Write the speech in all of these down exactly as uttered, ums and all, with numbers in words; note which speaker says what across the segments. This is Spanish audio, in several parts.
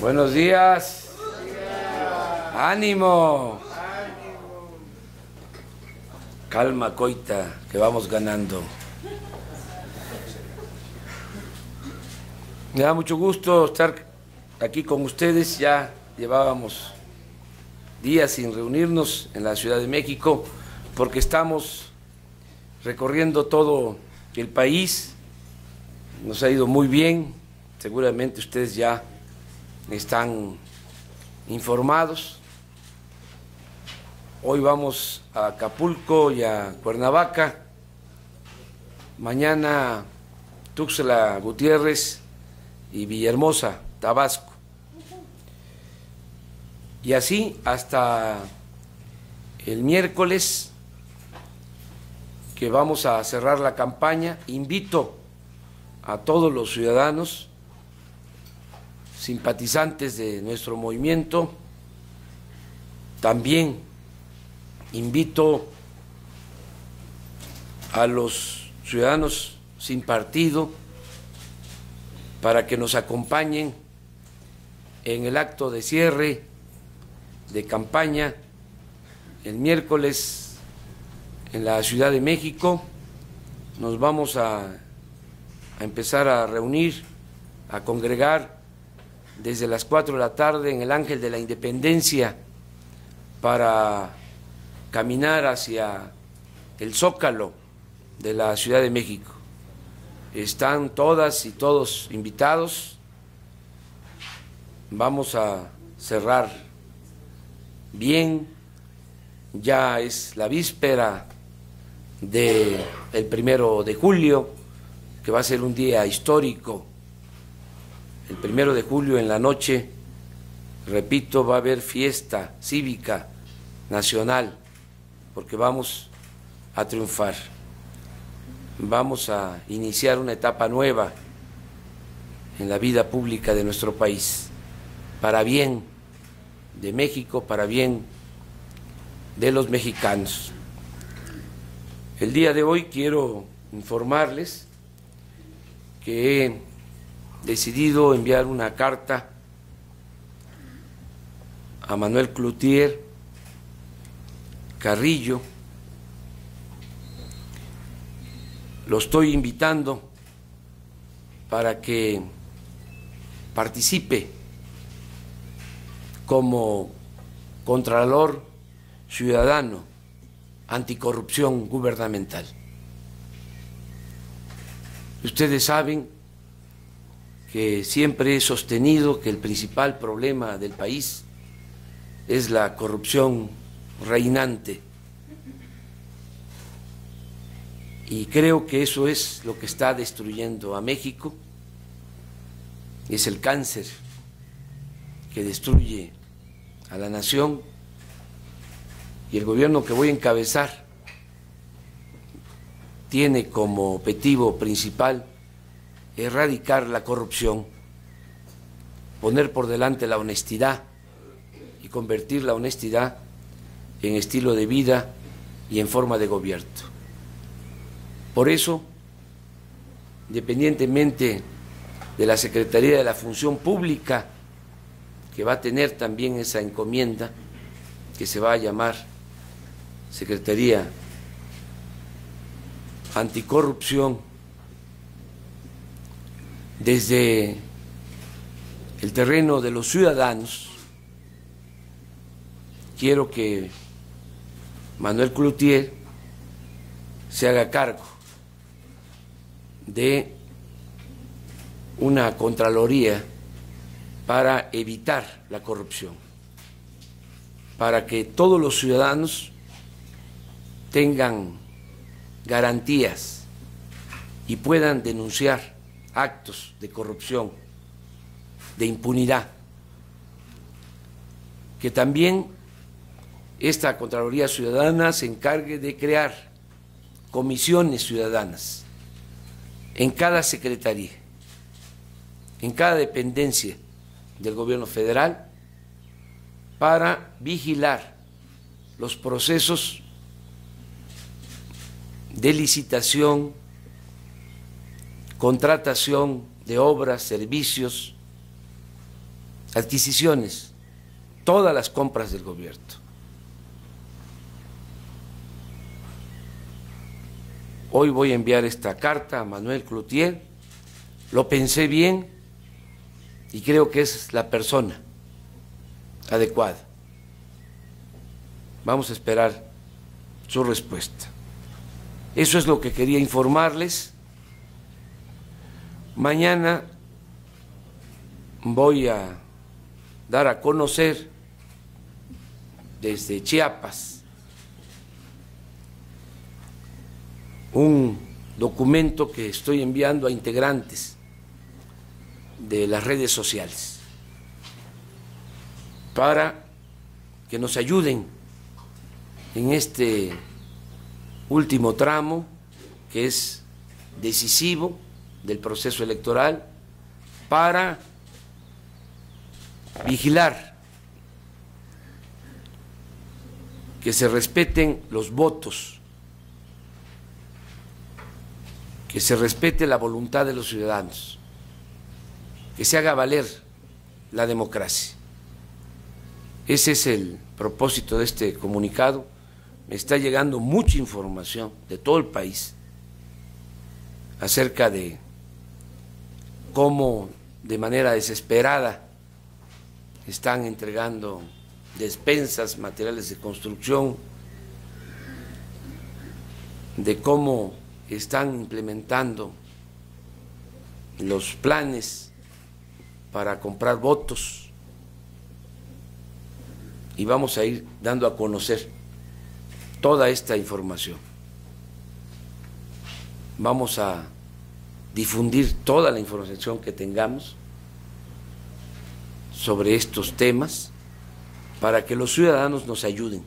Speaker 1: Buenos días. Ánimo. Calma, coita, que vamos ganando. Me da mucho gusto estar aquí con ustedes. Ya llevábamos días sin reunirnos en la Ciudad de México porque estamos recorriendo todo el país. Nos ha ido muy bien. Seguramente ustedes ya están informados. Hoy vamos a Acapulco y a Cuernavaca. Mañana Tuxtla Gutiérrez y Villahermosa, Tabasco. Y así hasta el miércoles, que vamos a cerrar la campaña. Invito a todos los ciudadanos simpatizantes de nuestro movimiento. También invito a los ciudadanos sin partido para que nos acompañen en el acto de cierre de campaña el miércoles en la Ciudad de México. Nos vamos a, a empezar a reunir, a congregar desde las cuatro de la tarde en el Ángel de la Independencia para caminar hacia el Zócalo de la Ciudad de México. Están todas y todos invitados. Vamos a cerrar bien. Ya es la víspera del primero de julio, que va a ser un día histórico. El primero de julio en la noche, repito, va a haber fiesta cívica nacional, porque vamos a triunfar. Vamos a iniciar una etapa nueva en la vida pública de nuestro país, para bien de México, para bien de los mexicanos. El día de hoy quiero informarles que he decidido enviar una carta a Manuel Cloutier Carrillo. Lo estoy invitando para que participe como Contralor Ciudadano Anticorrupción Gubernamental. Ustedes saben que siempre he sostenido que el principal problema del país es la corrupción reinante. Y creo que eso es lo que está destruyendo a México. Es el cáncer que destruye a la nación. Y el gobierno que voy a encabezar tiene como objetivo principal erradicar la corrupción, poner por delante la honestidad y convertir la honestidad en estilo de vida y en forma de gobierno. Por eso, independientemente de la Secretaría de la Función Pública, que va a tener también esa encomienda, que se va a llamar Secretaría Anticorrupción, desde el terreno de los ciudadanos, quiero que Manuel Cloutier se haga cargo de una Contraloría para evitar la corrupción, para que todos los ciudadanos tengan garantías y puedan denunciar actos de corrupción, de impunidad. Que también esta Contraloría Ciudadana se encargue de crear comisiones ciudadanas en cada secretaría, en cada dependencia del gobierno federal, para vigilar los procesos de licitación, contratación de obras, servicios, adquisiciones, todas las compras del gobierno. Hoy voy a enviar esta carta a Manuel Cloutier, lo pensé bien y creo que es la persona adecuada. Vamos a esperar su respuesta. Eso es lo que quería informarles. Mañana voy a dar a conocer desde Chiapas un documento que estoy enviando a integrantes de las redes sociales para que nos ayuden en este último tramo que es decisivo del proceso electoral, para vigilar que se respeten los votos, que se respete la voluntad de los ciudadanos, que se haga valer la democracia. Ese es el propósito de este comunicado. Me está llegando mucha información de todo el país acerca de cómo de manera desesperada están entregando despensas, materiales de construcción, de cómo están implementando los planes para comprar votos, y vamos a ir dando a conocer toda esta información. Vamos a difundir toda la información que tengamos sobre estos temas para que los ciudadanos nos ayuden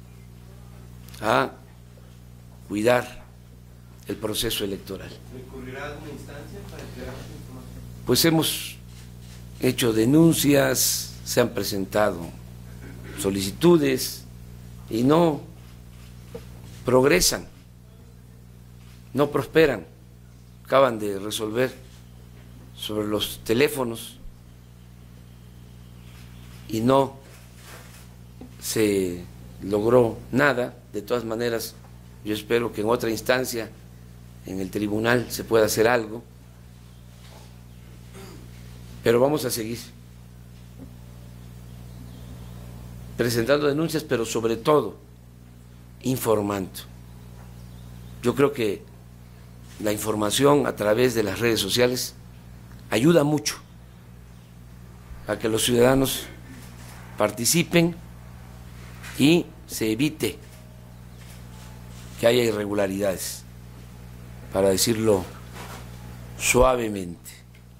Speaker 1: a cuidar el proceso electoral.
Speaker 2: ¿Recurrirá a alguna instancia para entregar esta información?
Speaker 1: Pues hemos hecho denuncias, se han presentado solicitudes y no progresan, no prosperan. Acaban de resolver sobre los teléfonos y no se logró nada. De todas maneras, yo espero que en otra instancia, en el tribunal, se pueda hacer algo, pero vamos a seguir presentando denuncias, pero sobre todo informando. Yo creo que la información a través de las redes sociales ayuda mucho a que los ciudadanos participen y se evite que haya irregularidades, para decirlo suavemente.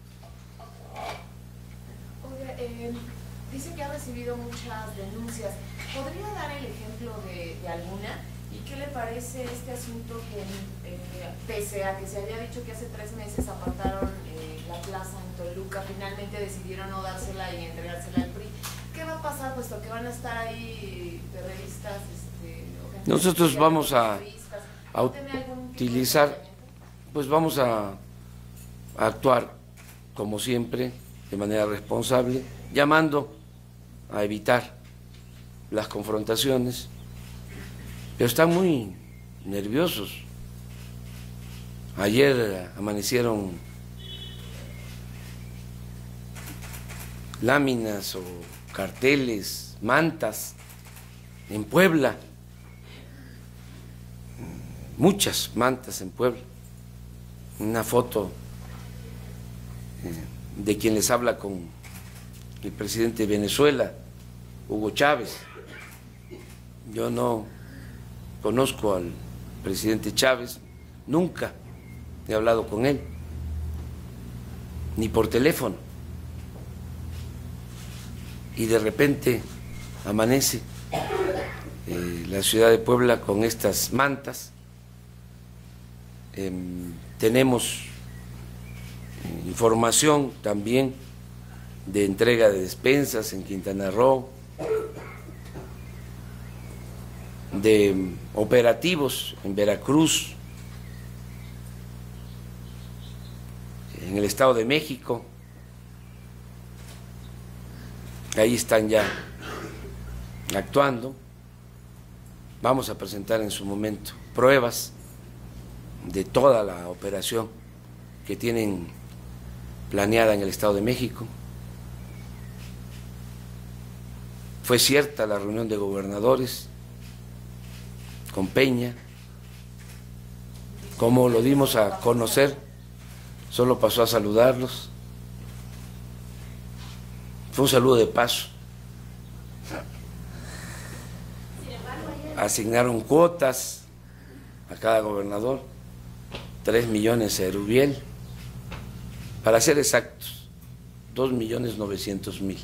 Speaker 3: Oiga, eh, dice que ha recibido muchas denuncias. ¿Podría dar el ejemplo de, de alguna? ¿Y qué le parece este asunto que, eh, pese a que se había dicho que hace tres meses apartaron eh, la plaza en Toluca, finalmente decidieron no dársela y entregársela al P R I? ¿Qué va a pasar, puesto que van a estar ahí periodistas? Este,
Speaker 1: Nosotros vamos a, a utilizar, pues vamos a, a actuar como siempre, de manera responsable, llamando a evitar las confrontaciones, pero están muy nerviosos. Ayer amanecieron láminas o carteles, mantas en Puebla, muchas mantas en Puebla, una foto de quien les habla con el presidente de Venezuela, Hugo Chávez. Yo no conozco al presidente Chávez, nunca he hablado con él, ni por teléfono, y de repente amanece eh, la ciudad de Puebla con estas mantas. Eh, tenemos eh, información también de entrega de despensas en Quintana Roo, de operativos en Veracruz, en el Estado de México, ahí están ya actuando. Vamos a presentar en su momento pruebas de toda la operación que tienen planeada en el Estado de México. Fue cierta la reunión de gobernadores con Peña. Como lo dimos a conocer, solo pasó a saludarlos. Fue un saludo de paso. Asignaron cuotas a cada gobernador, tres millones a Erubiel, para ser exactos, dos millones novecientos mil.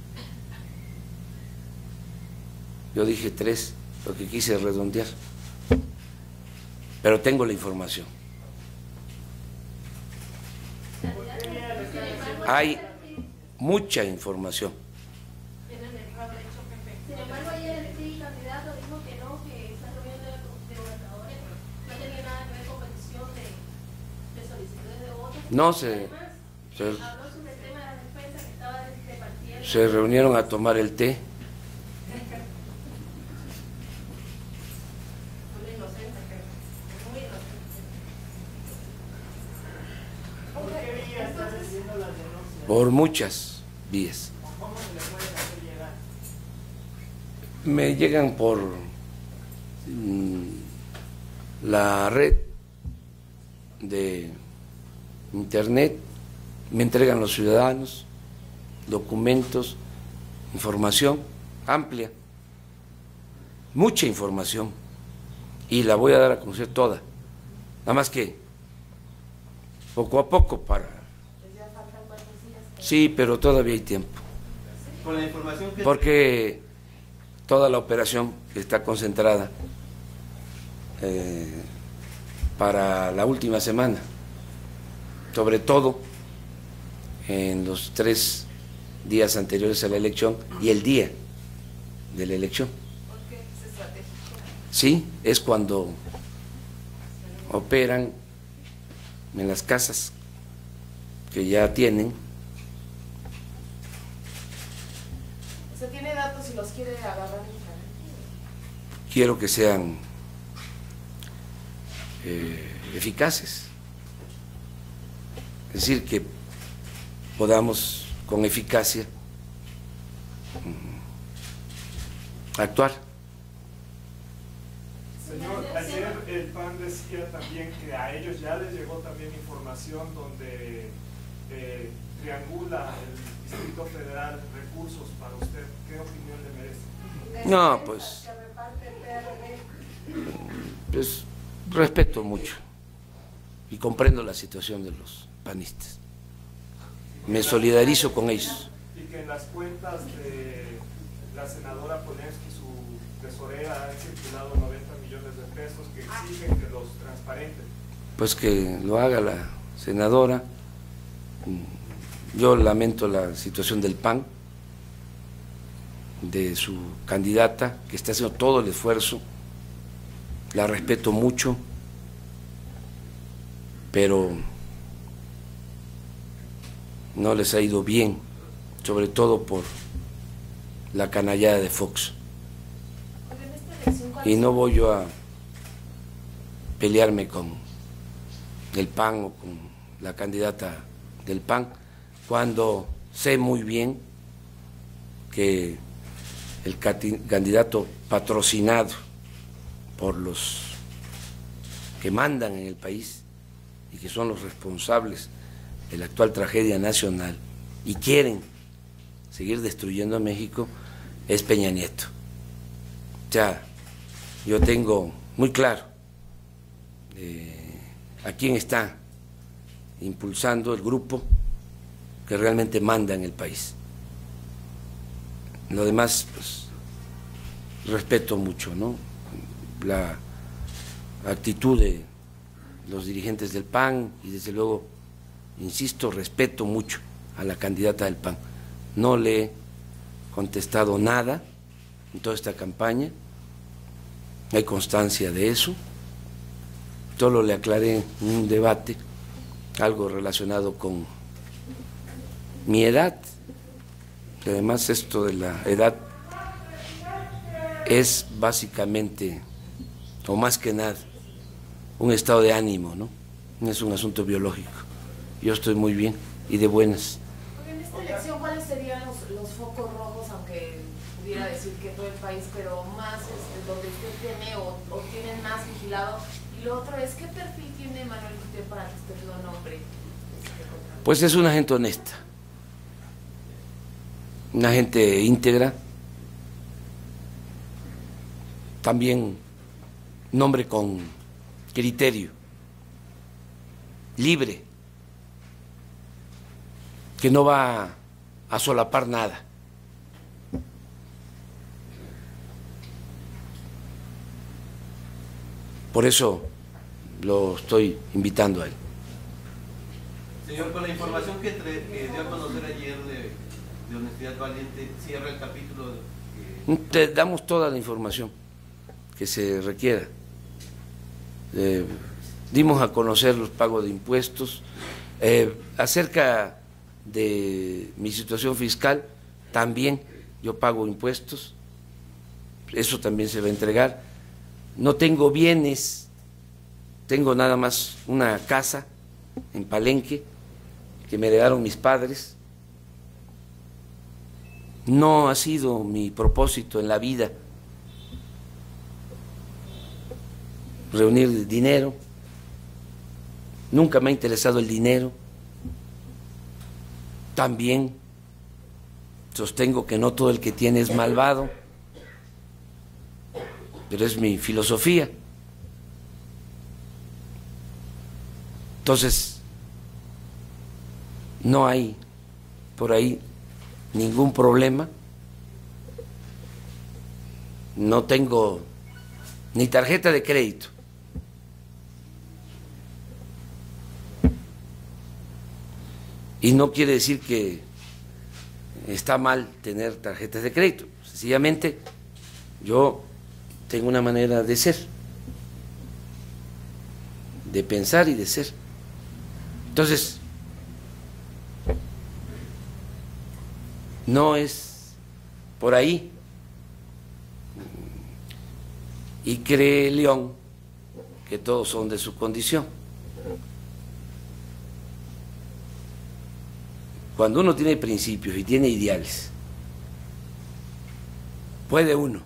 Speaker 1: Yo dije tres, porque quise redondear, pero tengo la información. Hay mucha información.
Speaker 4: Sin embargo, ayer el sí, candidato dijo que no, que esa reunión de gobernadores no tenía nada que ver con petición de, de solicitudes de votos.
Speaker 1: No se, se,
Speaker 4: habló sobre el tema de la defensa que estaba repartiendo.
Speaker 1: Se reunieron a tomar el té.
Speaker 4: Muy inocente, muy inocente.
Speaker 1: Por muchas vías.
Speaker 5: ¿Cómo se le puede hacer llegar?
Speaker 1: Me llegan por mm, la red de internet, me entregan los ciudadanos documentos, información amplia, mucha información, y la voy a dar a conocer toda, nada más que poco a poco para... Sí, pero todavía hay tiempo.
Speaker 2: Con la información que...
Speaker 1: Porque toda la operación está concentrada eh, para la última semana, sobre todo en los tres días anteriores a la elección y el día de la elección.
Speaker 3: ¿Por qué es estratégico?
Speaker 1: Sí, es cuando operan en las casas que ya tienen.
Speaker 3: O sea, tiene datos y los quiere agarrar en fragmento.
Speaker 1: Quiero que sean eh, eficaces, es decir, que podamos con eficacia mm, actuar.
Speaker 6: Señor, ayer el P A N decía también que a ellos ya les llegó también información donde eh, triangula el Distrito Federal recursos para usted. ¿Qué opinión le merece?
Speaker 1: No, pues, pues respeto mucho y comprendo la situación de los panistas. Me solidarizo con ellos.
Speaker 6: Y que en las cuentas de la senadora Ponevsky, su tesorera, han circulado noventa millones de pesos que exigen que los transparenten.
Speaker 1: Pues que lo haga la senadora. Yo lamento la situación del P A N, de su candidata, que está haciendo todo el esfuerzo. La respeto mucho, pero no les ha ido bien, sobre todo por la canallada de Fox. Y no voy yo a pelearme con el P A N o con la candidata del P A N, cuando sé muy bien que el candidato patrocinado por los que mandan en el país y que son los responsables de la actual tragedia nacional y quieren seguir destruyendo a México, es Peña Nieto. O sea, yo tengo muy claro eh, a quién está impulsando el grupo que realmente manda en el país. Lo demás, pues, respeto mucho, ¿no?, la actitud de los dirigentes del P A N y desde luego, insisto, respeto mucho a la candidata del P A N. No le he contestado nada en toda esta campaña, hay constancia de eso, solo le aclaré en un debate algo relacionado con mi edad, que además esto de la edad es básicamente, o más que nada, un estado de ánimo, ¿no? No es un asunto biológico. Yo estoy muy bien y de buenas.
Speaker 3: En esta elección, ¿cuáles serían los, los focos rojos, aunque pudiera decir que todo el país, pero más este, donde usted tiene o, o tienen más vigilado? Y lo otro es, ¿qué perfil tiene Manuel Gutiérrez para que usted lo nombre?
Speaker 1: Pues es una gente honesta, una gente íntegra, también un hombre con criterio, libre, que no va a solapar nada. Por eso lo estoy invitando a él.
Speaker 2: Señor, con la información que, entre, que dio a conocer ayer de, de Honestidad Valiente, cierra el capítulo de, que...
Speaker 1: Te damos toda la información que se requiera. Eh, dimos a conocer los pagos de impuestos. Eh, acerca de mi situación fiscal, también yo pago impuestos, eso también se va a entregar. No tengo bienes, tengo nada más una casa en Palenque que me heredaron mis padres. No ha sido mi propósito en la vida reunir dinero, nunca me ha interesado el dinero. También sostengo que no todo el que tiene es malvado, pero es mi filosofía. Entonces, no hay por ahí ningún problema. No tengo ni tarjeta de crédito. Y no quiere decir que está mal tener tarjetas de crédito. Sencillamente, yo tengo una manera de ser, de pensar y de ser. Entonces, no es por ahí. Y cree León que todos son de su condición. Cuando uno tiene principios y tiene ideales, puede uno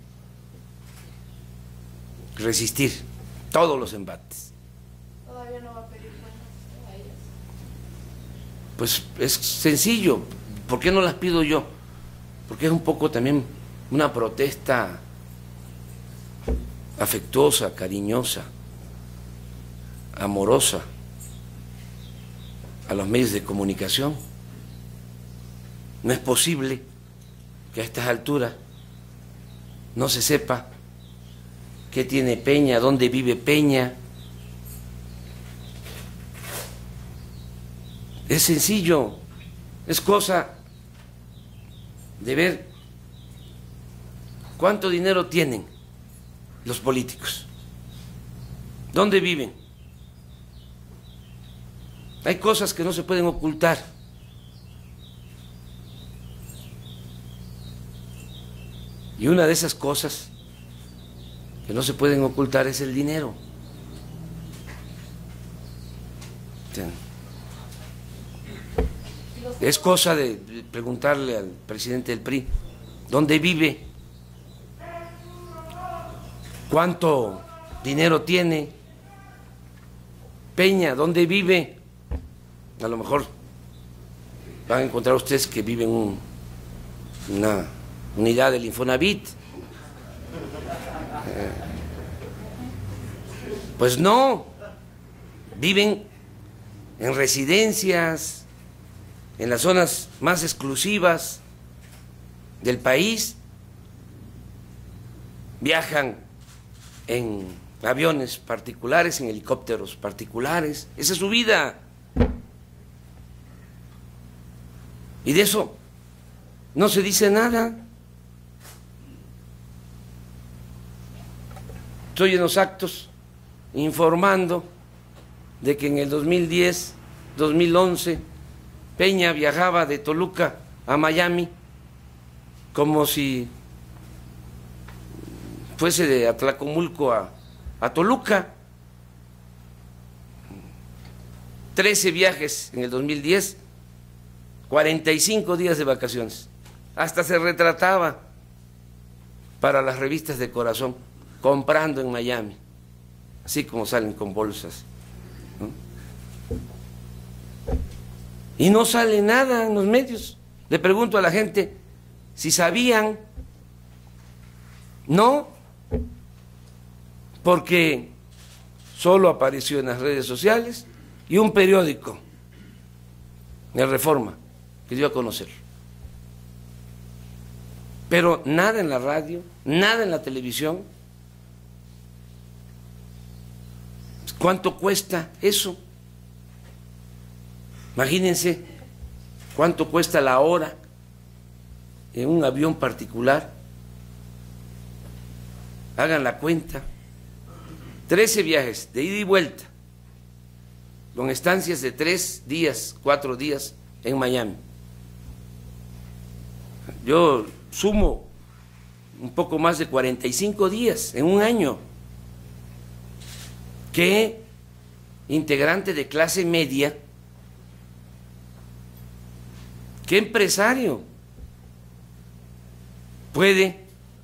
Speaker 1: resistir todos los embates.
Speaker 3: ¿Todavía no va a pedir cuentas a ellas?
Speaker 1: Pues es sencillo. ¿Por qué no las pido yo? Porque es un poco también una protesta afectuosa, cariñosa, amorosa a los medios de comunicación. No es posible que a estas alturas no se sepa qué tiene Peña, dónde vive Peña. Es sencillo, es cosa de ver cuánto dinero tienen los políticos, dónde viven. Hay cosas que no se pueden ocultar. Y una de esas cosas que no se pueden ocultar es el dinero. Es cosa de preguntarle al presidente del P R I, ¿dónde vive? ¿Cuánto dinero tiene? Peña, ¿dónde vive? A lo mejor van a encontrar ustedes que viven un, una unidad del Infonavit. Eh, pues no, viven en residencias, en las zonas más exclusivas del país, viajan en aviones particulares, en helicópteros particulares. Esa es su vida. Y de eso no se dice nada. Estoy en los actos informando de que en el dos mil diez, dos mil once, Peña viajaba de Toluca a Miami como si fuese de Atlacomulco a, a Toluca. trece viajes en el dos mil diez, cuarenta y cinco días de vacaciones. Hasta se retrataba para las revistas de corazón, comprando en Miami, así como salen con bolsas, ¿no? Y no sale nada en los medios. Le pregunto a la gente si sabían. No, porque solo apareció en las redes sociales y un periódico, el Reforma, que dio a conocer. Pero nada en la radio, nada en la televisión. ¿Cuánto cuesta eso? Imagínense cuánto cuesta la hora en un avión particular. Hagan la cuenta. trece viajes de ida y vuelta, con estancias de tres días, cuatro días en Miami. Yo sumo un poco más de cuarenta y cinco días en un año. ¿Qué integrante de clase media, qué empresario puede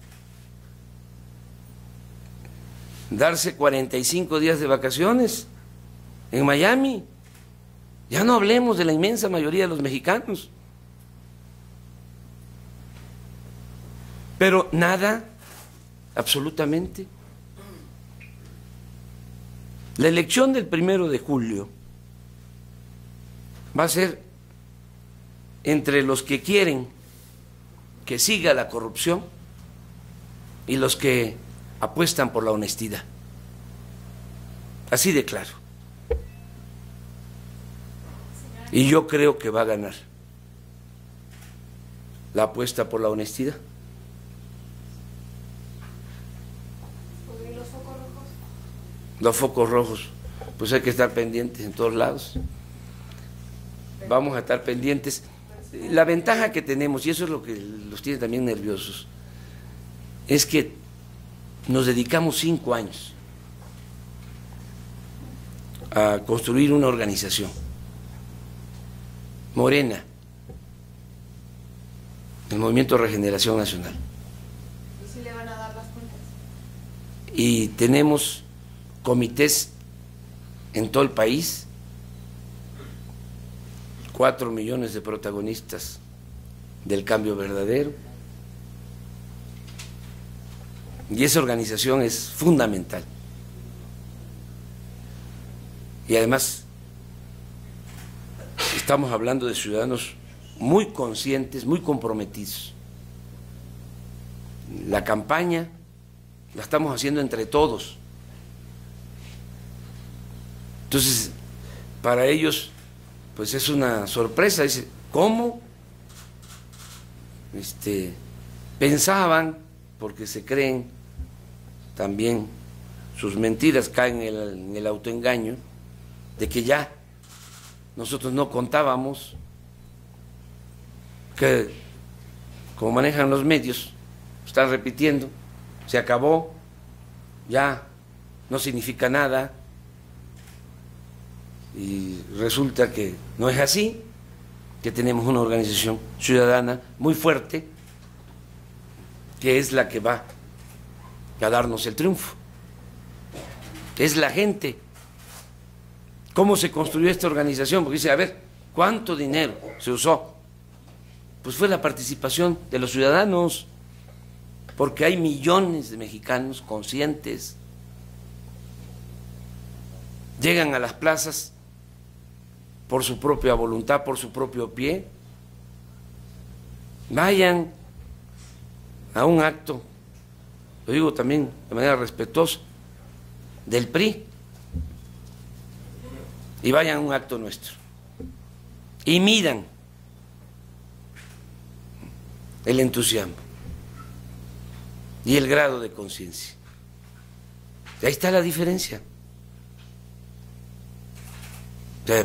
Speaker 1: darse cuarenta y cinco días de vacaciones en Miami? Ya no hablemos de la inmensa mayoría de los mexicanos. Pero nada, absolutamente. La elección del primero de julio va a ser entre los que quieren que siga la corrupción y los que apuestan por la honestidad. Así de claro. Y yo creo que va a ganar la apuesta por la honestidad.
Speaker 4: ¿Y los focos rojos?
Speaker 1: Los focos rojos, pues hay que estar pendientes en todos lados. Vamos a estar pendientes. La ventaja que tenemos, y eso es lo que los tiene también nerviosos, es que nos dedicamos cinco años a construir una organización. Morena, el Movimiento de Regeneración Nacional.
Speaker 3: ¿Y si le van a dar las cuentas?
Speaker 1: Y tenemos comités en todo el país, cuatro millones de protagonistas del cambio verdadero. Y esa organización es fundamental. Y además estamos hablando de ciudadanos muy conscientes, muy comprometidos. La campaña la estamos haciendo entre todos. Entonces, para ellos, pues es una sorpresa. Dice, ¿cómo? Este, pensaban, porque se creen también, sus mentiras caen en el, en el autoengaño, de que ya nosotros no contábamos, que como manejan los medios, están repitiendo, se acabó, ya no significa nada, y resulta que no es así, que tenemos una organización ciudadana muy fuerte, que es la que va a darnos el triunfo. Es la gente. ¿Cómo se construyó esta organización? Porque dice, a ver, ¿cuánto dinero se usó? Pues fue la participación de los ciudadanos, porque hay millones de mexicanos conscientes. Llegan a las plazas por su propia voluntad, por su propio pie. Vayan a un acto, lo digo también de manera respetuosa, del P R I, y vayan a un acto nuestro y midan el entusiasmo y el grado de conciencia. Ahí está la diferencia. O sea,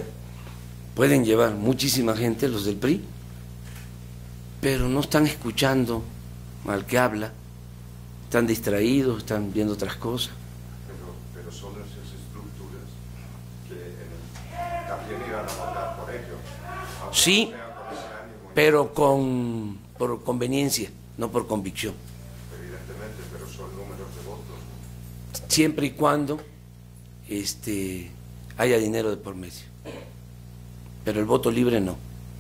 Speaker 1: pueden llevar muchísima gente los del P R I, pero no están escuchando al que habla, están distraídos, están viendo otras cosas.
Speaker 7: Pero, pero son esas estructuras que eh, también irán a votar por ello.
Speaker 1: Sí,
Speaker 7: Con ese ánimo,
Speaker 1: pero con, por conveniencia, no por convicción.
Speaker 7: evidentemente, pero son números de votos, ¿no?
Speaker 1: Siempre y cuando este, haya dinero de por medio. Pero el voto libre no.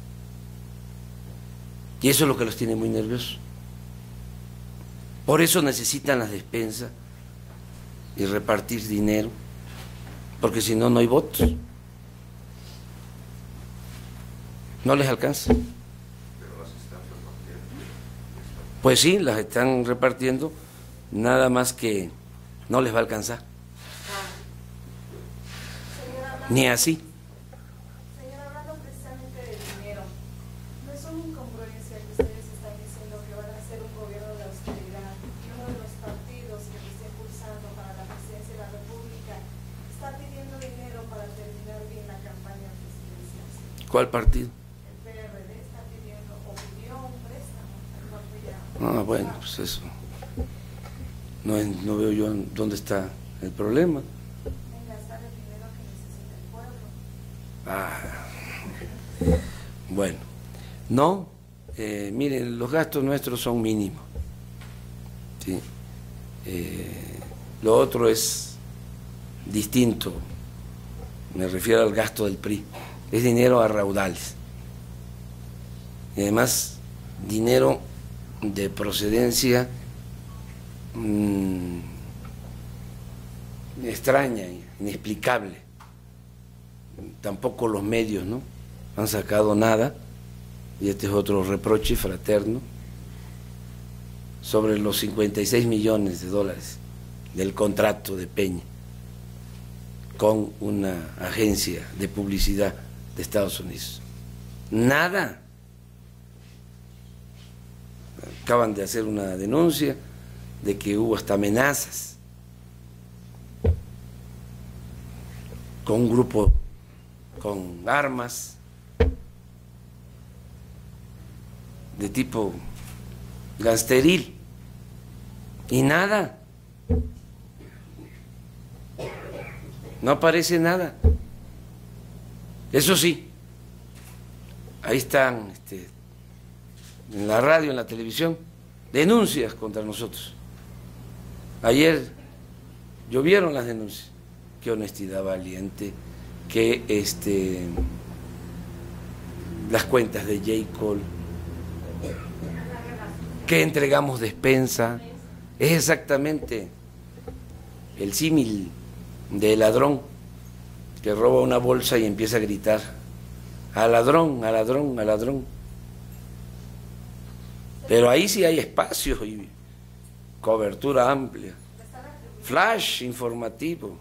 Speaker 1: Y eso es lo que los tiene muy nerviosos. Por eso necesitan las despensas y repartir dinero, porque si no, no hay votos. No les alcanza.
Speaker 7: Pero las están repartiendo.
Speaker 1: Pues sí, las están repartiendo, nada más que no les va a alcanzar.
Speaker 4: Señora,
Speaker 1: Ni así.
Speaker 4: señora, hablando precisamente de dinero, ¿no es una incongruencia que ustedes están diciendo que van a hacer un gobierno de austeridad y uno de los partidos que lo está impulsando para la presidencia de la República está pidiendo dinero para terminar bien la campaña presidencial?
Speaker 1: ¿Cuál partido?
Speaker 4: El P R D está pidiendo o pidió un préstamo al norte ya.
Speaker 1: Ah, bueno, pues eso. No, es- no veo yo dónde está el problema.
Speaker 4: En gastar el dinero que necesita el pueblo.
Speaker 1: Ah, bueno, no, eh, miren, los gastos nuestros son mínimos. ¿Sí? Eh, lo otro es distinto, me refiero al gasto del P R I, es dinero a raudales. Y además, dinero de procedencia mmm, extraña, inexplicable. Tampoco los medios, ¿no?, han sacado nada, y este es otro reproche fraterno, sobre los cincuenta y seis millones de dólares del contrato de Peña con una agencia de publicidad de Estados Unidos. Nada. Acaban de hacer una denuncia de que hubo hasta amenazas con un grupo con armas de tipo gangsteril y nada, no aparece nada. Eso sí, ahí están este, en la radio, en la televisión, denuncias contra nosotros. Ayer llovieron las denuncias. Qué honestidad valiente, que este, las cuentas de J. Cole, que entregamos despensa, es exactamente el símil del ladrón que roba una bolsa y empieza a gritar: al ladrón, al ladrón, al ladrón. Pero ahí sí hay espacio y cobertura amplia, flash informativo.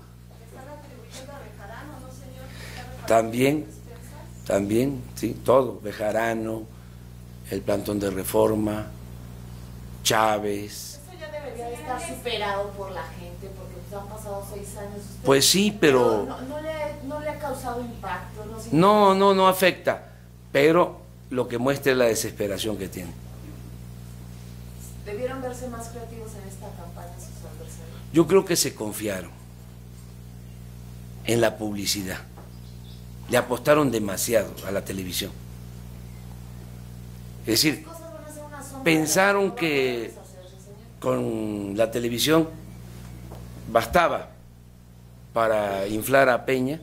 Speaker 1: También, también, sí, todo, Bejarano, el plantón de Reforma, Chávez.
Speaker 3: Eso ya debería de estar superado por la gente, porque pues han pasado seis años. Usted-
Speaker 1: Pues sí, pero
Speaker 3: no, no, le, no le ha causado impacto. No, sé-
Speaker 1: no, no, no afecta, pero lo que muestra es la desesperación que tiene.
Speaker 3: Debieron verse más creativos en esta campaña sus adversarios.
Speaker 1: Yo creo que se confiaron en la publicidad, le apostaron demasiado a la televisión. Es decir,
Speaker 3: Cosas van a ser una sombra
Speaker 1: pensaron
Speaker 3: de la-
Speaker 1: que
Speaker 3: ¿Cómo van a deshacerse, señor?
Speaker 1: con la televisión bastaba para inflar a Peña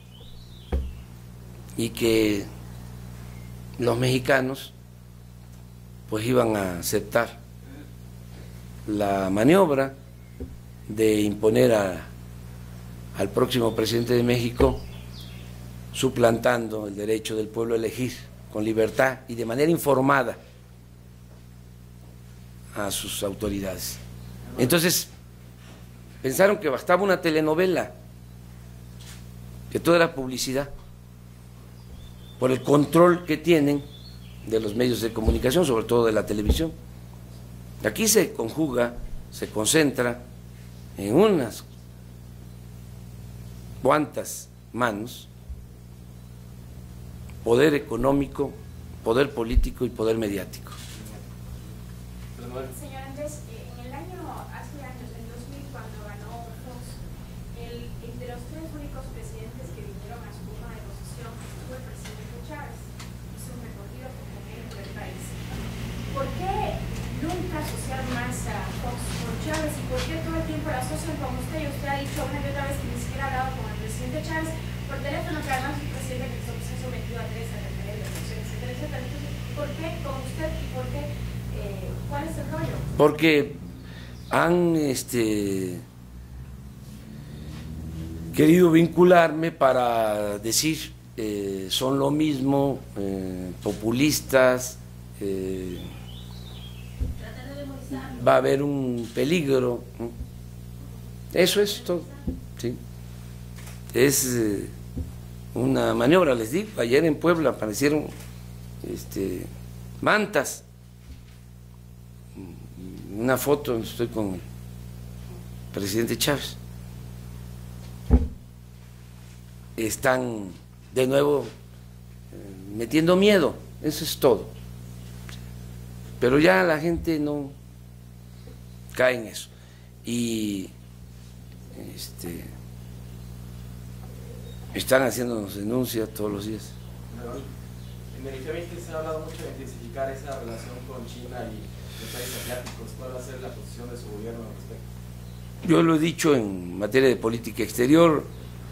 Speaker 1: y que los mexicanos pues iban a aceptar la maniobra de imponer a, al próximo presidente de México, suplantando el derecho del pueblo a elegir con libertad y de manera informada a sus autoridades. Entonces, pensaron que bastaba una telenovela, que toda era publicidad, por el control que tienen de los medios de comunicación, sobre todo de la televisión. Aquí se conjuga, se concentra en unas cuantas manos poder económico, poder político y poder mediático.
Speaker 2: Pero
Speaker 8: Manuel.
Speaker 9: Señor Andrés, eh, en el año, hace años, en dos mil, cuando ganó Fox, el, entre los tres únicos presidentes que vinieron a su toma de posesión estuvo el presidente Chávez. Hizo un recorrido completo del país. ¿Por qué nunca asociar más a Fox con Chávez y por qué todo el tiempo la asocian con usted? Y usted ha dicho una y otra vez que ni siquiera ha hablado con el presidente Chávez por teléfono, que además es un presidente que se ha sometido a tres referéndums, etcétera, etcétera. Entonces, ¿por qué con usted y por qué? Eh, ¿Cuál es el rollo?
Speaker 1: Porque han este, querido vincularme para decir eh, son lo mismo, eh, populistas, eh, va a haber un peligro. Eso es todo, ¿sí? Es eh, una maniobra, les digo. Ayer en Puebla aparecieron este, mantas. Una foto, estoy con el presidente Chávez. Están de nuevo eh, metiendo miedo, eso es todo. Pero ya la gente no cae en eso. Y este, están haciéndonos denuncias todos los días.
Speaker 8: En el G veinte se ha hablado mucho de intensificar esa relación con China y los países asiáticos. ¿Cuál va a ser la posición de su gobierno al respecto?
Speaker 1: Yo lo he dicho en materia de política exterior.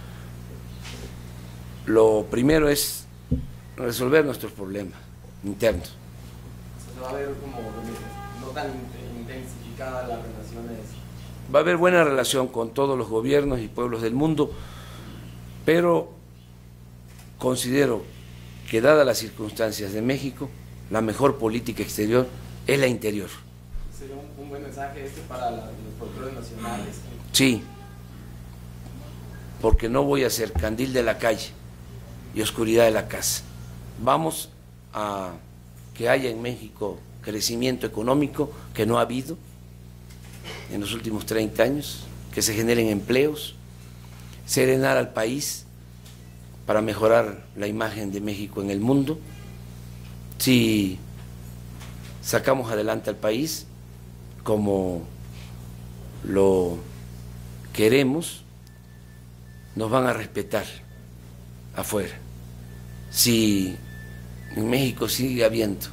Speaker 1: Lo primero es resolver nuestros problemas internos.
Speaker 8: O sea, va a haber como no tan intensificada las relaciones.
Speaker 1: Va a haber buena relación con todos los gobiernos y pueblos del mundo, pero considero que dadas las circunstancias de México, la mejor política exterior es la interior.
Speaker 8: ¿Sería un, un buen mensaje este para la, los folclores nacionales?
Speaker 1: Sí, porque no voy a ser candil de la calle y oscuridad de la casa. Vamos a que haya en México crecimiento económico que no ha habido en los últimos treinta años, que se generen empleos, serenar al país para mejorar la imagen de México en el mundo. Si sacamos adelante al país como lo queremos, nos van a respetar afuera. Si en México sigue habiendo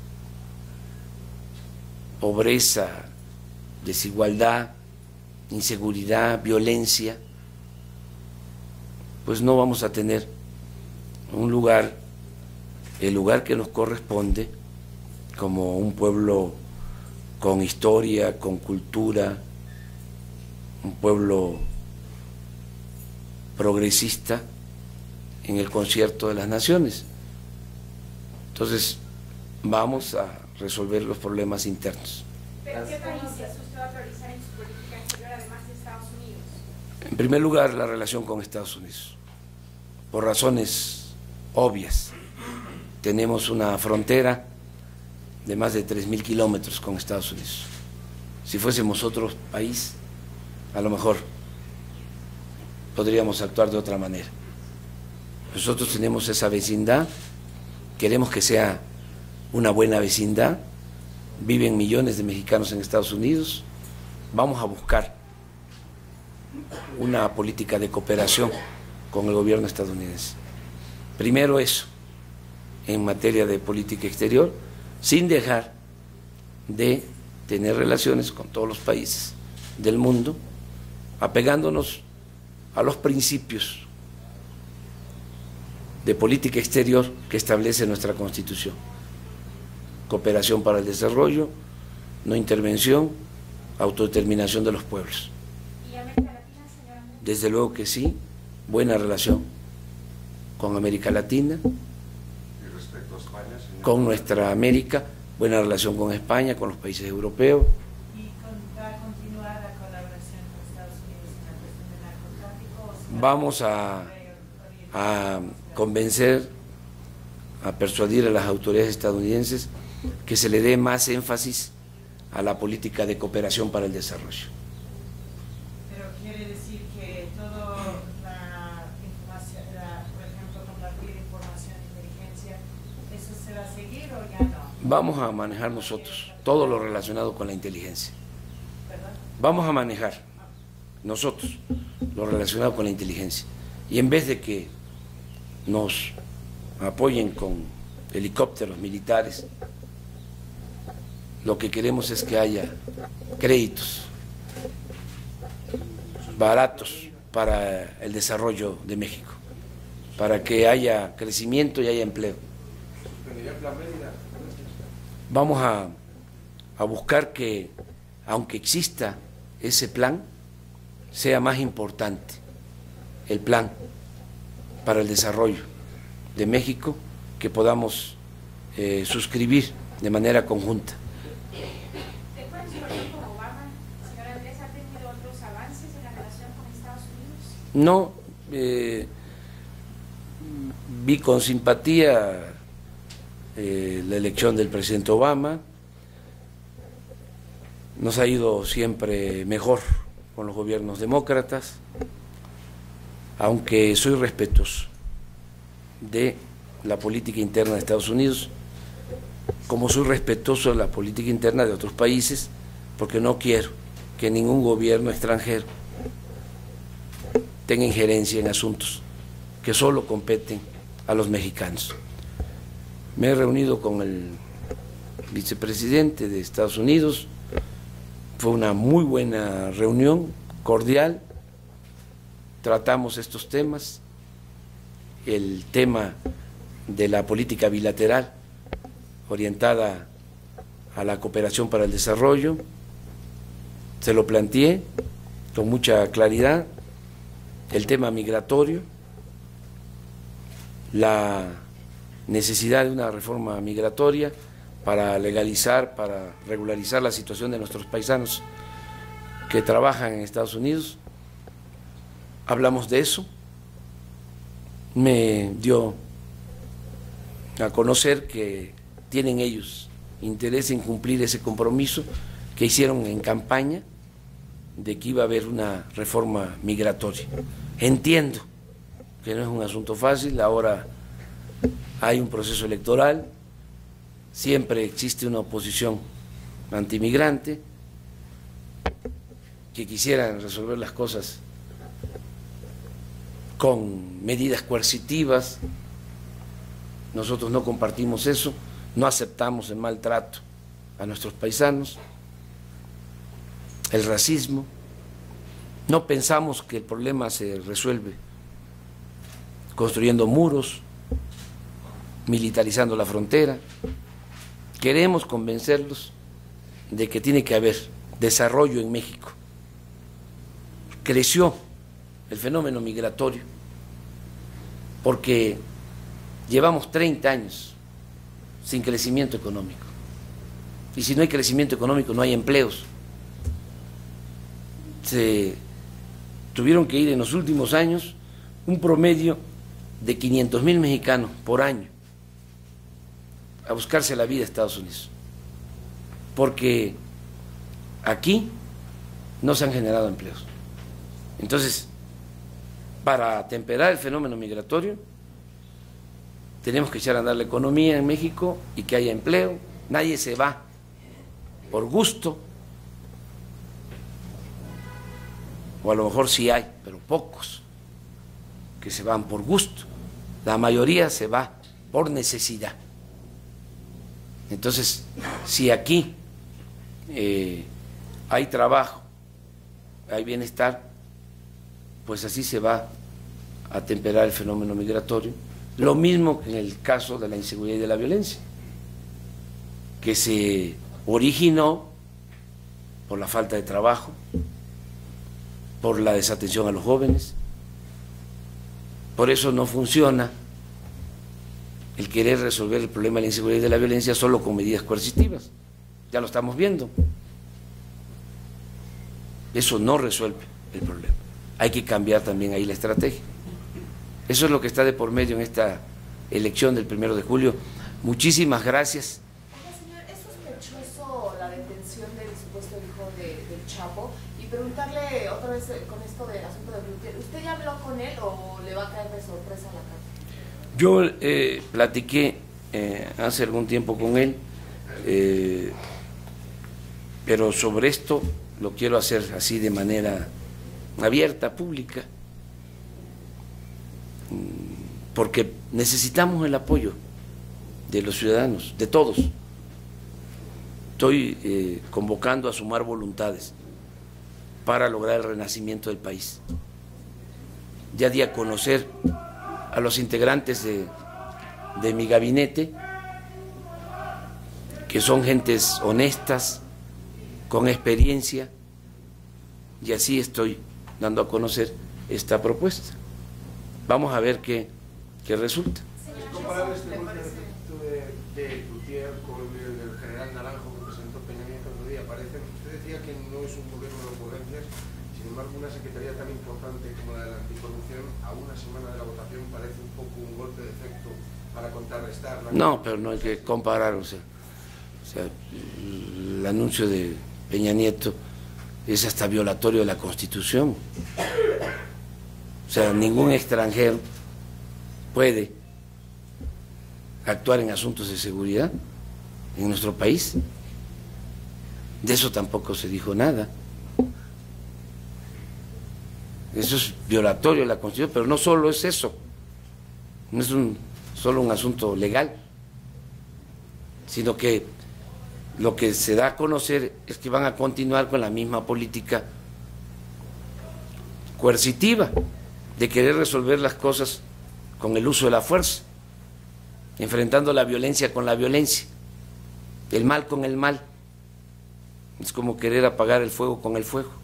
Speaker 1: pobreza, desigualdad, inseguridad, violencia, pues no vamos a tener un lugar, el lugar que nos corresponde como un pueblo con historia, con cultura, un pueblo progresista en el concierto de las naciones. Entonces, vamos a resolver los problemas internos.
Speaker 9: ¿Pero qué países usted va a priorizar en su política exterior además de Estados Unidos?
Speaker 1: En primer lugar, la relación con Estados Unidos, por razones obvias. Tenemos una frontera de más de tres mil kilómetros con Estados Unidos. Si fuésemos otro país, a lo mejor podríamos actuar de otra manera. Nosotros tenemos esa vecindad, queremos que sea una buena vecindad, viven millones de mexicanos en Estados Unidos, vamos a buscar una política de cooperación con el gobierno estadounidense. Primero eso, en materia de política exterior, sin dejar de tener relaciones con todos los países del mundo, apegándonos a los principios de política exterior que establece nuestra Constitución. Cooperación para el desarrollo, no intervención, autodeterminación de los pueblos.
Speaker 9: ¿Y América Latina, señora?
Speaker 1: Desde luego que sí, buena relación con América Latina,
Speaker 7: Y respecto a España, señor.
Speaker 1: con nuestra América, buena relación con España, con los países europeos.
Speaker 5: ¿Y con, va a continuar la colaboración con Estados Unidos en la cuestión del narcotráfico? ¿O se va
Speaker 1: Vamos a, a convencer, a persuadir a las autoridades estadounidenses que se le dé más énfasis a la política de cooperación para el desarrollo.
Speaker 5: Pero quiere decir que toda la información, la, por ejemplo, compartir información e inteligencia, ¿eso se va a seguir o ya no?
Speaker 1: vamos a manejar nosotros todo lo relacionado con la inteligencia. Vamos a manejar nosotros lo relacionado con la inteligencia. Y en vez de que nos apoyen con helicópteros militares, lo que queremos es que haya créditos baratos para el desarrollo de México, para que haya crecimiento y haya empleo. Vamos a, a buscar que, aunque exista ese plan, sea más importante el plan para el desarrollo de México que podamos eh, suscribir de manera conjunta.
Speaker 9: ¿Te acuerdas de con Obama, señora Andrés, ha tenido otros avances en la relación con Estados Unidos?
Speaker 1: No, eh, vi con simpatía eh, la elección del presidente Obama. Nos ha ido siempre mejor con los gobiernos demócratas, aunque soy respetuoso de la política interna de Estados Unidos, como soy respetuoso de la política interna de otros países, porque no quiero que ningún gobierno extranjero tenga injerencia en asuntos que solo competen a los mexicanos. Me he reunido con el vicepresidente de Estados Unidos, fue una muy buena reunión, cordial, tratamos estos temas, el tema de la política bilateral orientada a la cooperación para el desarrollo, se lo planteé con mucha claridad, el tema migratorio, la necesidad de una reforma migratoria para legalizar, para regularizar la situación de nuestros paisanos que trabajan en Estados Unidos. Hablamos de eso, me dio a conocer que tienen ellos interés en cumplir ese compromiso que hicieron en campaña de que iba a haber una reforma migratoria. Entiendo que no es un asunto fácil, ahora hay un proceso electoral, siempre existe una oposición antimigrante que quisieran resolver las cosas con medidas coercitivas. Nosotros no compartimos eso, no aceptamos el maltrato a nuestros paisanos, el racismo. No pensamos que el problema se resuelve construyendo muros, militarizando la frontera. Queremos convencerlos de que tiene que haber desarrollo en México. Creció el fenómeno migratorio porque llevamos treinta años sin crecimiento económico. Y si no hay crecimiento económico, no hay empleos. Se tuvieron que ir en los últimos años un promedio de quinientos mil mexicanos por año a buscarse la vida a Estados Unidos, porque aquí no se han generado empleos. Entonces, para atemperar el fenómeno migratorio, tenemos que echar a andar la economía en México y que haya empleo. Nadie se va por gusto, o a lo mejor sí hay, pero pocos que se van por gusto. La mayoría se va por necesidad. Entonces, si aquí eh, hay trabajo, hay bienestar, pues así se va a atemperar el fenómeno migratorio. Lo mismo que en el caso de la inseguridad y de la violencia, que se originó por la falta de trabajo, por la desatención a los jóvenes. Por eso no funciona el querer resolver el problema de la inseguridad y de la violencia solo con medidas coercitivas. Ya lo estamos viendo. Eso no resuelve el problema. Hay que cambiar también ahí la estrategia. Eso es lo que está de por medio en esta elección del primero de julio. Muchísimas gracias.
Speaker 3: Oiga, señor, ¿es sospechoso la detención del supuesto hijo de, del Chapo? Y preguntarle otra vez con esto del asunto de Gürtel, ¿usted ya habló con él o le va a caer de sorpresa la carta?
Speaker 1: Yo eh, platiqué eh, hace algún tiempo con él, Eh, pero sobre esto lo quiero hacer así de manera abierta, pública, porque necesitamos el apoyo de los ciudadanos, de todos. Estoy eh, convocando a sumar voluntades para lograr el renacimiento del país. Ya di a conocer a los integrantes de, de mi gabinete, que son gentes honestas, con experiencia, y así estoy dando a conocer esta propuesta. Vamos a ver qué, qué resulta.
Speaker 10: ¿Es comparable este golpe de, de Cloutier con el del general Naranjo que presentó Peña Nieto el otro día? Parece, usted decía que no es un gobierno de ocurrencias, sin embargo una secretaría tan importante como la de la anticorrupción, a una semana de la votación, parece un poco un golpe de efecto para contrarrestar la...
Speaker 1: No, pero no hay que comparar, o sea, o sea, el anuncio de Peña Nieto es hasta violatorio de la Constitución. O sea, ningún extranjero puede actuar en asuntos de seguridad en nuestro país. De eso tampoco se dijo nada. Eso es violatorio de la Constitución, pero no solo es eso, no es un, solo un asunto legal, sino que lo que se da a conocer es que van a continuar con la misma política coercitiva de querer resolver las cosas con el uso de la fuerza, enfrentando la violencia con la violencia, el mal con el mal. Es como querer apagar el fuego con el fuego.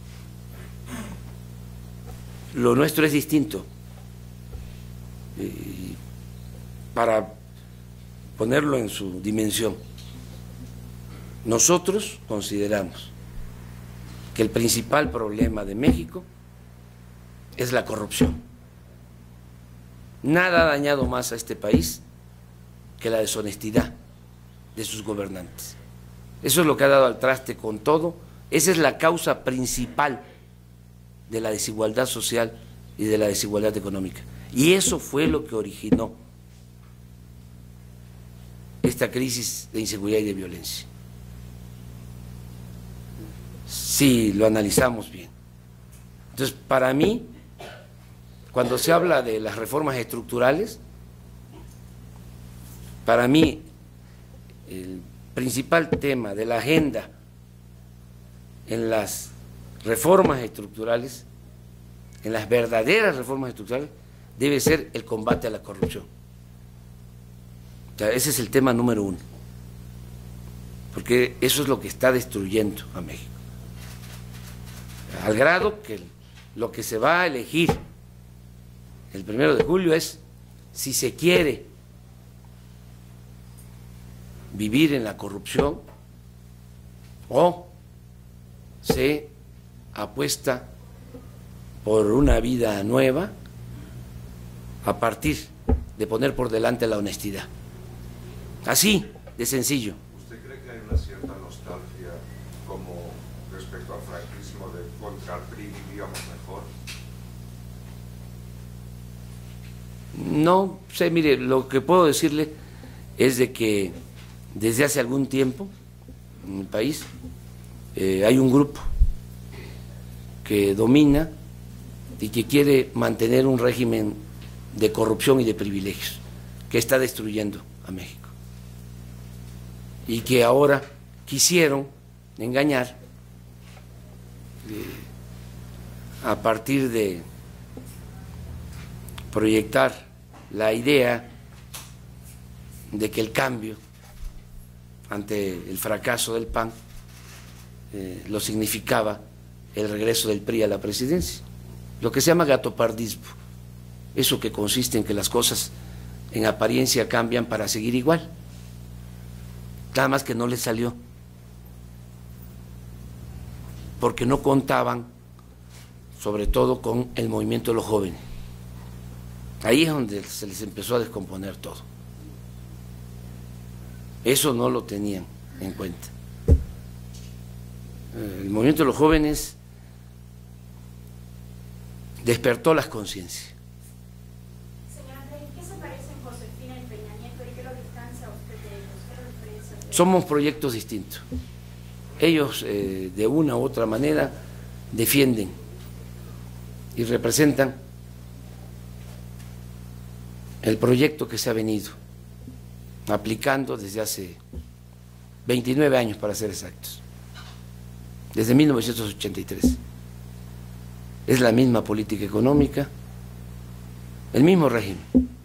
Speaker 1: Lo nuestro es distinto. Y para ponerlo en su dimensión, nosotros consideramos que el principal problema de México es la corrupción. Nada ha dañado más a este país que la deshonestidad de sus gobernantes. Eso es lo que ha dado al traste con todo. Esa es la causa principal de la desigualdad social y de la desigualdad económica. Y eso fue lo que originó esta crisis de inseguridad y de violencia. Si lo analizamos bien. Entonces, para mí, cuando se habla de las reformas estructurales, para mí el principal tema de la agenda en las reformas estructurales, en las verdaderas reformas estructurales, debe ser el combate a la corrupción. O sea, ese es el tema número uno, porque eso es lo que está destruyendo a México, al grado que lo que se va a elegir el primero de julio es si se quiere vivir en la corrupción o se apuesta por una vida nueva a partir de poner por delante la honestidad. Así de sencillo.
Speaker 7: ¿Usted cree que hay una cierta nostalgia como respecto al franquismo de contra el P R I vivíamos mejor?
Speaker 1: No sé, mire, lo que puedo decirle es de que desde hace algún tiempo en el país eh, hay un grupo que domina y que quiere mantener un régimen de corrupción y de privilegios que está destruyendo a México y que ahora quisieron engañar eh, a partir de proyectar la idea de que el cambio ante el fracaso del P A N eh, lo significaba el regreso del P R I a la presidencia, lo que se llama gatopardismo, eso que consiste en que las cosas en apariencia cambian para seguir igual, nada más que no les salió, porque no contaban sobre todo con el movimiento de los jóvenes. Ahí es donde se les empezó a descomponer todo. Eso no lo tenían en cuenta. El movimiento de los jóvenes despertó las conciencias.
Speaker 9: Señor Andrés, ¿en qué se parecen Josefina y Peña Nieto y qué lo distancia a usted de ellos? ¿Qué lo diferencia de ellos?
Speaker 1: Somos proyectos distintos. Ellos eh, de una u otra manera defienden y representan el proyecto que se ha venido aplicando desde hace veintinueve años, para ser exactos, desde mil novecientos ochenta y tres. Es la misma política económica, el mismo régimen.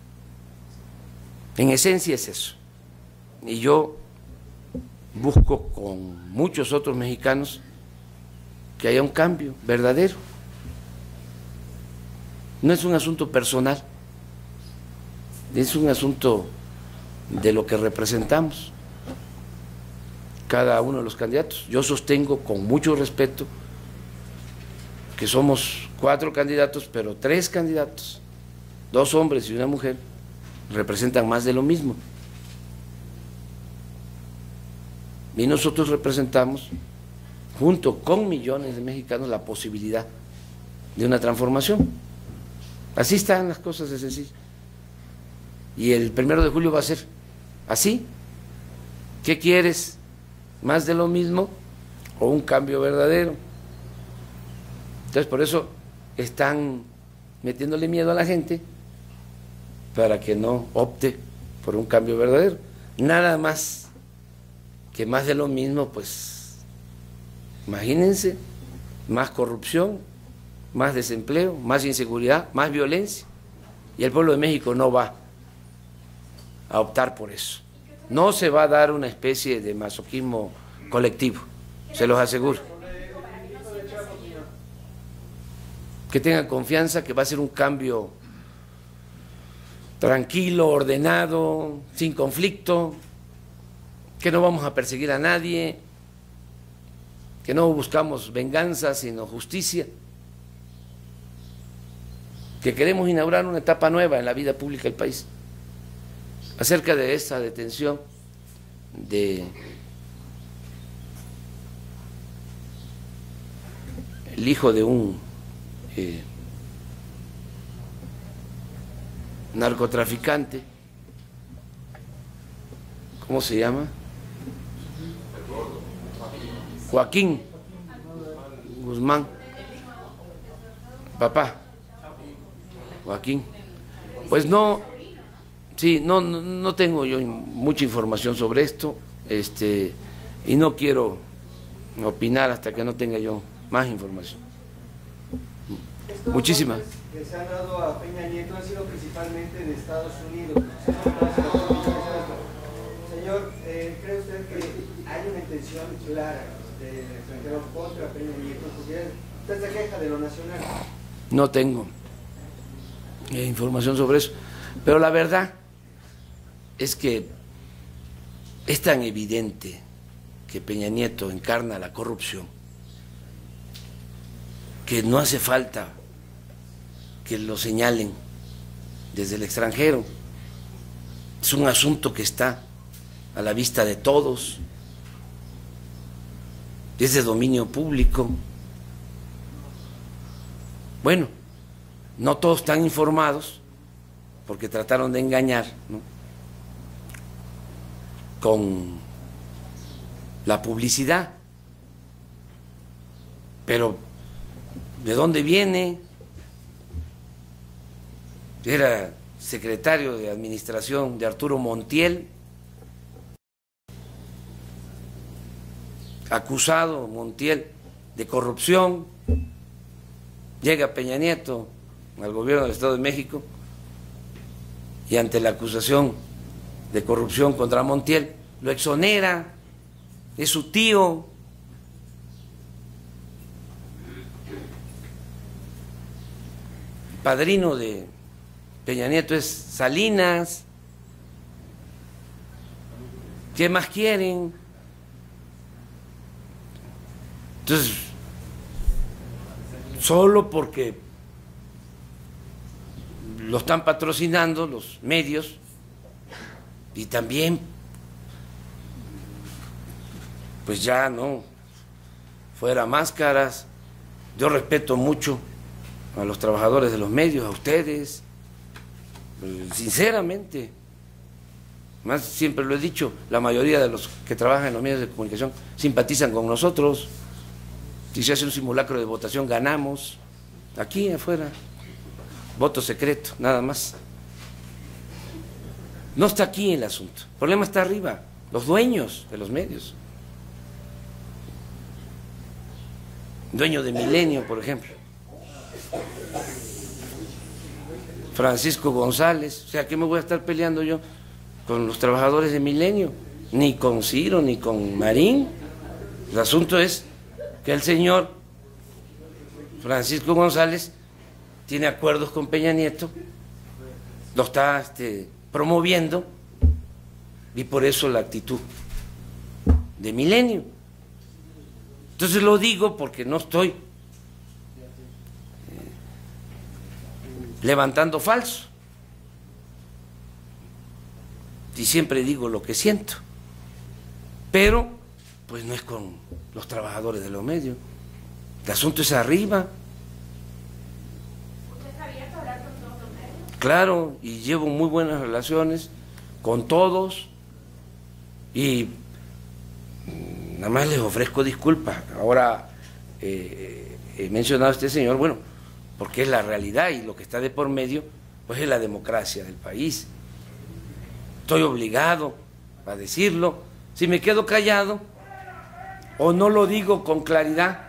Speaker 1: En esencia es eso. Y yo busco con muchos otros mexicanos que haya un cambio verdadero. No es un asunto personal, es un asunto de lo que representamos cada uno de los candidatos. Yo sostengo con mucho respeto que somos cuatro candidatos, pero tres candidatos, dos hombres y una mujer, representan más de lo mismo. Y nosotros representamos, junto con millones de mexicanos, la posibilidad de una transformación. Así están las cosas de sencillo. Y el primero de julio va a ser así. ¿Qué quieres? ¿Más de lo mismo o un cambio verdadero? Entonces, por eso están metiéndole miedo a la gente para que no opte por un cambio verdadero. Nada más que más de lo mismo, pues imagínense, más corrupción, más desempleo, más inseguridad, más violencia. Y el pueblo de México no va a optar por eso. No se va a dar una especie de masoquismo colectivo, se los aseguro. Que tengan confianza que va a ser un cambio tranquilo, ordenado, sin conflicto, que no vamos a perseguir a nadie, que no buscamos venganza, sino justicia, que queremos inaugurar una etapa nueva en la vida pública del país. Acerca de esa detención de el hijo de un eh, narcotraficante, ¿cómo se llama? Joaquín Guzmán, papá, Joaquín. Pues no, sí, no, no, no tengo yo mucha información sobre esto, este, y no quiero opinar hasta que no tenga yo más información.
Speaker 11: Estos
Speaker 1: Muchísimas.
Speaker 11: golpes que se han dado a Peña Nieto han sido principalmente de Estados Unidos. Señor, eh, ¿cree usted que hay una intención clara del extranjero contra Peña Nieto? Porque usted se queja de lo nacional.
Speaker 1: No tengo eh, información sobre eso, pero la verdad es que es tan evidente que Peña Nieto encarna la corrupción que no hace falta que lo señalen desde el extranjero. Es un asunto que está a la vista de todos, es de dominio público. Bueno, no todos están informados porque trataron de engañar, ¿no?, con la publicidad, pero ¿de dónde viene? Era secretario de administración de Arturo Montiel, acusado Montiel de corrupción. Llega Peña Nieto al gobierno del Estado de México y ante la acusación de corrupción contra Montiel lo exonera, es su tío. Padrino de Peña Nieto es Salinas. ¿Qué más quieren? Entonces, solo porque lo están patrocinando los medios y también, pues ya no, fuera máscaras. Yo respeto mucho a los trabajadores de los medios, a ustedes, sinceramente, Más siempre lo he dicho, la mayoría de los que trabajan en los medios de comunicación simpatizan con nosotros. Si se hace un simulacro de votación, ganamos. Aquí afuera, voto secreto, nada más. No está aquí el asunto, el problema está arriba, los dueños de los medios. Dueño de Milenio, por ejemplo, Francisco González. O sea, ¿qué me voy a estar peleando yo con los trabajadores de Milenio? Ni con Ciro, ni con Marín. El asunto es que el señor Francisco González tiene acuerdos con Peña Nieto, lo está este, promoviendo, y por eso la actitud de Milenio. Entonces lo digo porque no estoy eh, levantando falso, y siempre digo lo que siento, pero pues no es con los trabajadores de los medios, el asunto es arriba.
Speaker 9: ¿Usted está abierto a hablar con todos los medios?
Speaker 1: Claro, y llevo muy buenas relaciones con todos, y nada más les ofrezco disculpas. Ahora eh, he mencionado a este señor, bueno, porque es la realidad, y lo que está de por medio pues es la democracia del país. Estoy obligado a decirlo. Si me quedo callado o no lo digo con claridad,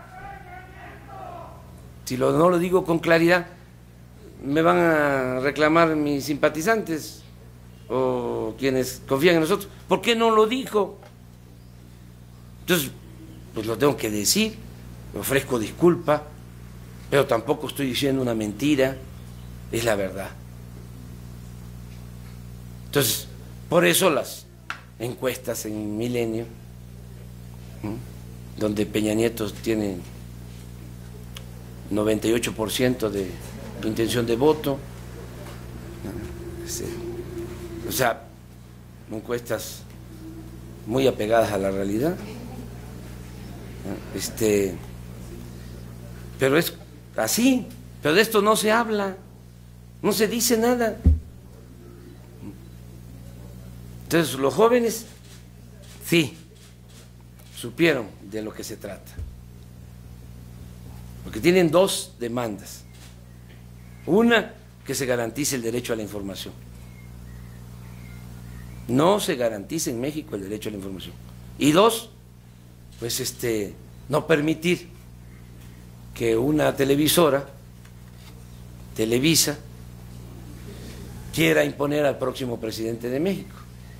Speaker 1: si lo, no lo digo con claridad, me van a reclamar mis simpatizantes o quienes confían en nosotros. ¿Por qué no lo dijo? Entonces, pues lo tengo que decir, me ofrezco disculpa, pero tampoco estoy diciendo una mentira, es la verdad. Entonces, por eso las encuestas en Milenio, ¿sí?, donde Peña Nieto tiene noventa y ocho por ciento de intención de voto, ¿sí?, o sea, encuestas muy apegadas a la realidad, este, pero es así, pero de esto no se habla, no se dice nada. Entonces los jóvenes sí supieron de lo que se trata, porque tienen dos demandas: una, que se garantice el derecho a la información. No se garantiza en México el derecho a la información. Y dos, pues este, no permitir que una televisora, Televisa, quiera imponer al próximo presidente de México.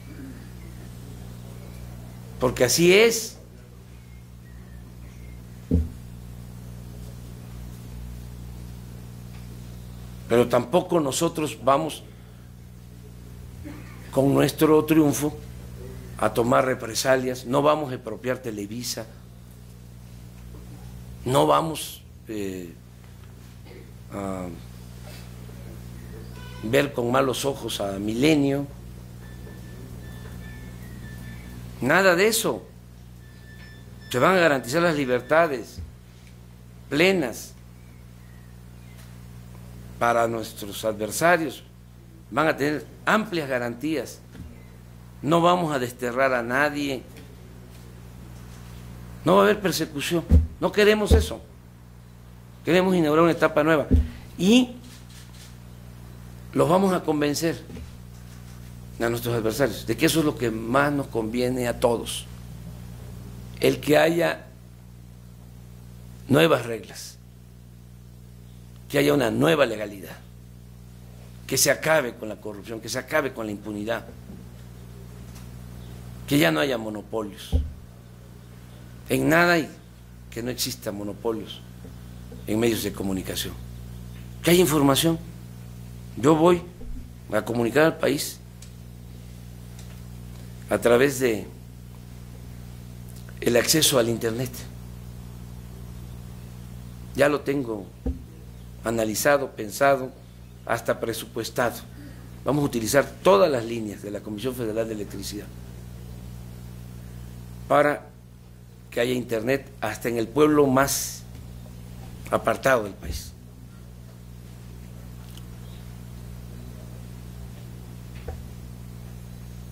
Speaker 1: Porque así es. Pero tampoco nosotros vamos con nuestro triunfo a tomar represalias, no vamos a expropiar Televisa, no vamos eh, a ver con malos ojos a Milenio, nada de eso. Se van a garantizar las libertades plenas para nuestros adversarios, van a tener amplias garantías, no vamos a desterrar a nadie, no va a haber persecución, no queremos eso, queremos inaugurar una etapa nueva y los vamos a convencer a nuestros adversarios de que eso es lo que más nos conviene a todos, el que haya nuevas reglas, que haya una nueva legalidad, que se acabe con la corrupción, que se acabe con la impunidad, que ya no haya monopolios, en nada y que no exista monopolios en medios de comunicación, que haya información. Yo voy a comunicar al país a través de el acceso al internet. Ya lo tengo analizado, pensado, hasta presupuestado. Vamos a utilizar todas las líneas de la Comisión Federal de Electricidad para que haya internet hasta en el pueblo más apartado del país.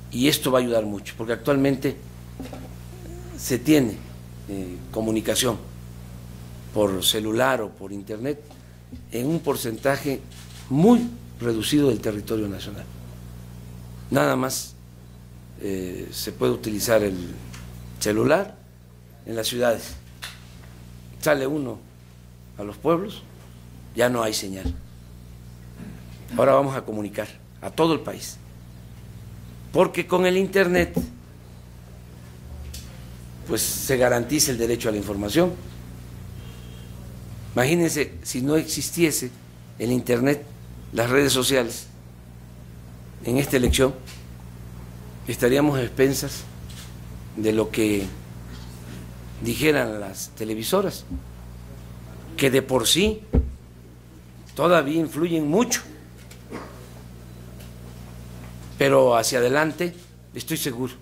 Speaker 1: y esto va a ayudar mucho, porque actualmente se tiene eh, comunicación por celular o por internet en un porcentaje muy reducido del territorio nacional. Nada más eh, se puede utilizar el celular en las ciudades. Sale uno a los pueblos, ya no hay señal. Ahora vamos a comunicar a todo el país, porque con el internet pues se garantiza el derecho a la información. Imagínense si no existiese el internet, las redes sociales, en esta elección estaríamos a expensas de lo que dijeran las televisoras, que de por sí todavía influyen mucho, pero hacia adelante estoy seguro.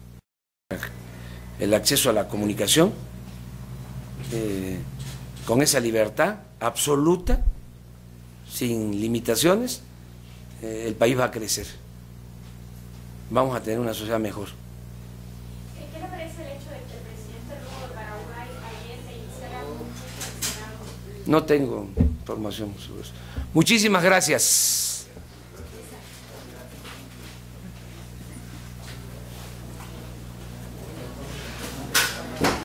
Speaker 1: El acceso a la comunicación eh, con esa libertad absoluta, sin limitaciones, eh, el país va a crecer. Vamos a tener una sociedad mejor.
Speaker 9: ¿Qué le parece el hecho de que el presidente luego de Paraguay ayer se iniciara un juicio en el Senado?
Speaker 1: No tengo información sobre eso. Muchísimas gracias.